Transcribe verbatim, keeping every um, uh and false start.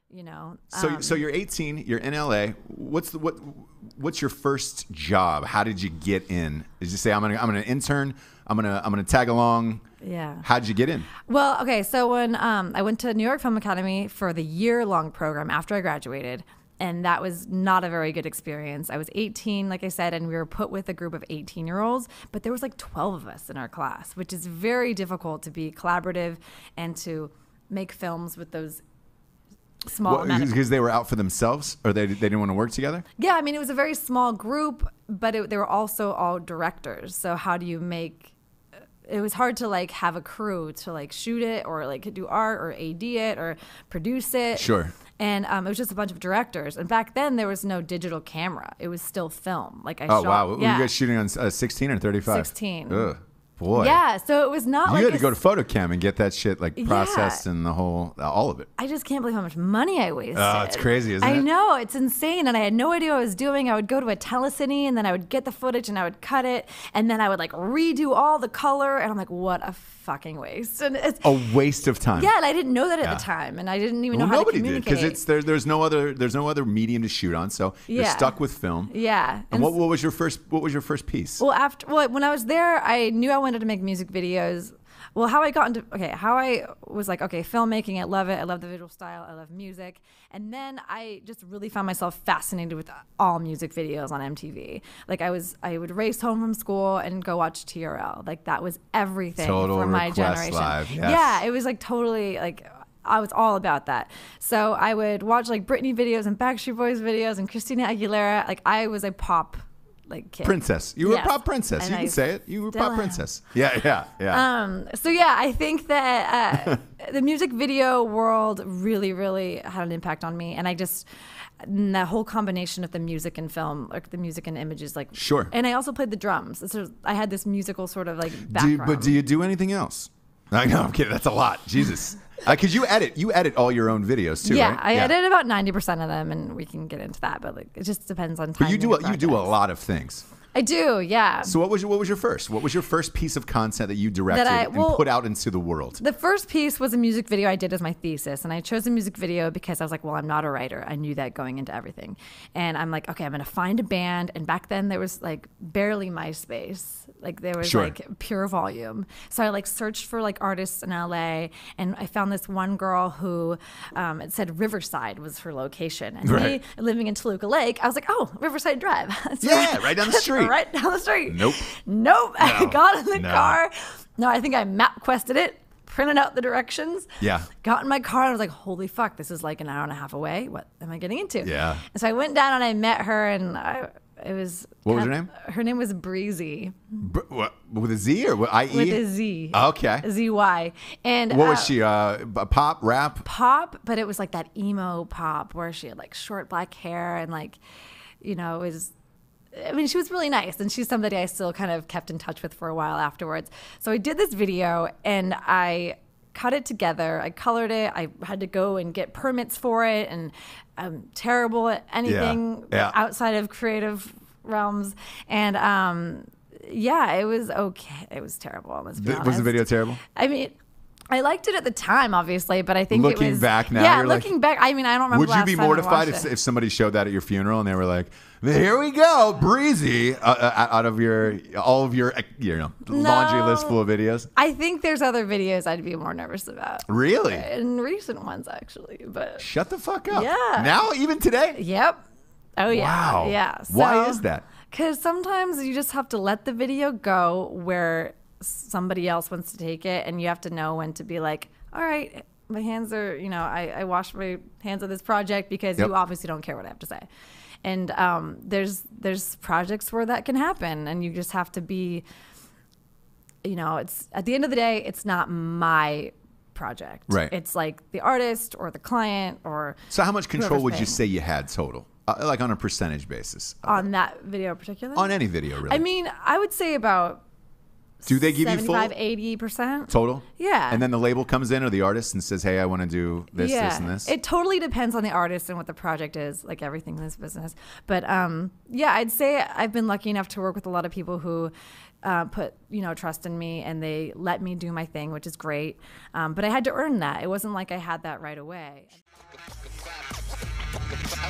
you know. So, um, so you're eighteen. You're in L A. What's the what? What's your first job? How did you get in? Did you say I'm gonna I'm gonna intern? I'm gonna I'm gonna tag along. Yeah. How'd you get in? Well, okay. So when um, I went to New York Film Academy for the year long program after I graduated. And that was not a very good experience. I was eighteen, like I said, and we were put with a group of eighteen-year-olds, but there was like twelve of us in our class, which is very difficult to be collaborative and to make films with those small Well, amount of... because they were out for themselves, or they they didn't want to work together? Yeah, I mean, it was a very small group, but it, they were also all directors. So how do you make... It was hard to like have a crew to like shoot it or like do art or A D it or produce it. Sure. And um, it was just a bunch of directors. And back then there was no digital camera. It was still film. Like I Oh shot, wow! Were yeah. you guys shooting on uh, sixteen or thirty-five? sixteen. Ugh, boy. Yeah, so it was not You like had to a go to s- photocam and get that shit like processed Yeah. and the whole all of it. I just can't believe how much money I wasted. Oh, it's crazy, isn't I it? know, it's insane. And I had no idea what I was doing. I would go to a telecine and then I would get the footage and I would cut it. And then I would like redo all the color. And I'm like, what a fucking waste. And it's, A waste of time. yeah, and I didn't know that at Yeah. the time. And I didn't even Well, know how to nobody did communicate. because it's there. There's no other. There's no other medium to shoot on. So you're Yeah. stuck with film. Yeah. And what, what was your first? What was your first piece? Well, after well, when I was there, I knew I wanted to make music videos. Well, how I got into okay, how I was like, okay, filmmaking, I love it. I love the visual style. I love music. And then I just really found myself fascinated with all music videos on M T V. Like I was, I would race home from school and go watch T R L. Like that was everything Total for my Request generation. Live, yes. Yeah, it was like totally like. I was all about that. So I would watch like Britney videos and Backstreet Boys videos and Christina Aguilera. Like I was a pop like kid. Princess. You were Yes. a pop princess. And you I can say it. You were a still pop am. princess. Yeah, yeah, yeah. Um, so yeah, I think that uh, the music video world really, really had an impact on me, and I just and that whole combination of the music and film, like the music and images, like Sure. And I also played the drums. So I had this musical sort of like do you, background. but do you do anything else? I know. I'm kidding. That's a lot. Jesus. Because you edit. You edit all your own videos too, yeah, right? I edit about ninety percent of them, and we can get into that. But like, it just depends on time. But you do. A, you do a lot of things. I do, yeah. So what was your, what was your first? What was your first piece of content that you directed That I- well, and put out into the world? The first piece was a music video I did as my thesis, and I chose a music video because I was like, well, I'm not a writer. I knew that going into everything. And I'm like, okay, I'm going to find a band. And back then there was like barely MySpace. Like there was Sure. like pure volume. So I like searched for like artists in L A, and I found this one girl who um, it said Riverside was her location. And Right. me living in Toluca Lake, I was like, oh, Riverside Drive. That's Yeah, right down the street. right down the street. Nope. Nope. I No. got in the No. car. No, I think I map quested it, printed out the directions. Yeah. Got in my car and I was like, holy fuck, this is like an hour and a half away. What am I getting into? Yeah. And so I went down and I met her, and I, it was. What was kind her of- Her name was Breezy Br- what, with a Z or what, I E? with a Z. Okay. Z Y. And What was uh, she? Uh, b- pop, rap? Pop, but it was like that emo pop where she had like short black hair and like, you know, it was. I mean, she was really nice, and she's somebody I still kind of kept in touch with for a while afterwards. So I did this video, and I cut it together. I colored it. I had to go and get permits for it, and I'm terrible at anything Yeah. Yeah. outside of creative realms. And um, yeah, it was okay. It was terrible. Let's be Th- was the honest. video terrible? I mean, I liked it at the time, obviously, but I think Looking it was back now, Yeah, you're like- looking back, I mean, I don't remember. Would you last be time I mortified watched if, it. if somebody showed that at your funeral and they were like, "Here we go, Breezy," uh, uh, out of your all of your uh, you know laundry No. list full of videos? I think there's other videos I'd be more nervous about. Really? In recent ones, actually, but Shut the fuck up. Yeah. Now, even today. yep. Oh yeah, Wow. yeah. Why is that? Because sometimes you just have to let the video go where somebody else wants to take it, and you have to know when to be like, all right, my hands are, you know, I, I washed my hands of this project because Yep. you obviously don't care what I have to say. And um, there's there's projects where that can happen, and you just have to be, you know, it's at the end of the day, it's not my project. Right. It's like the artist or the client or So, how much control whoever's would you paying. say you had total, uh, like on a percentage basis, on that video in particular. on any video, really? I mean, I would say about do they give you full seventy-five, eighty percent. total? Yeah. And then the label comes in or the artist and says, "Hey, I want to do this, yeah. this, and this." It totally depends on the artist and what the project is, like everything in this business. But um, yeah, I'd say I've been lucky enough to work with a lot of people who uh, put, you know, trust in me, and they let me do my thing, which is great. Um, but I had to earn that. It wasn't like I had that right away.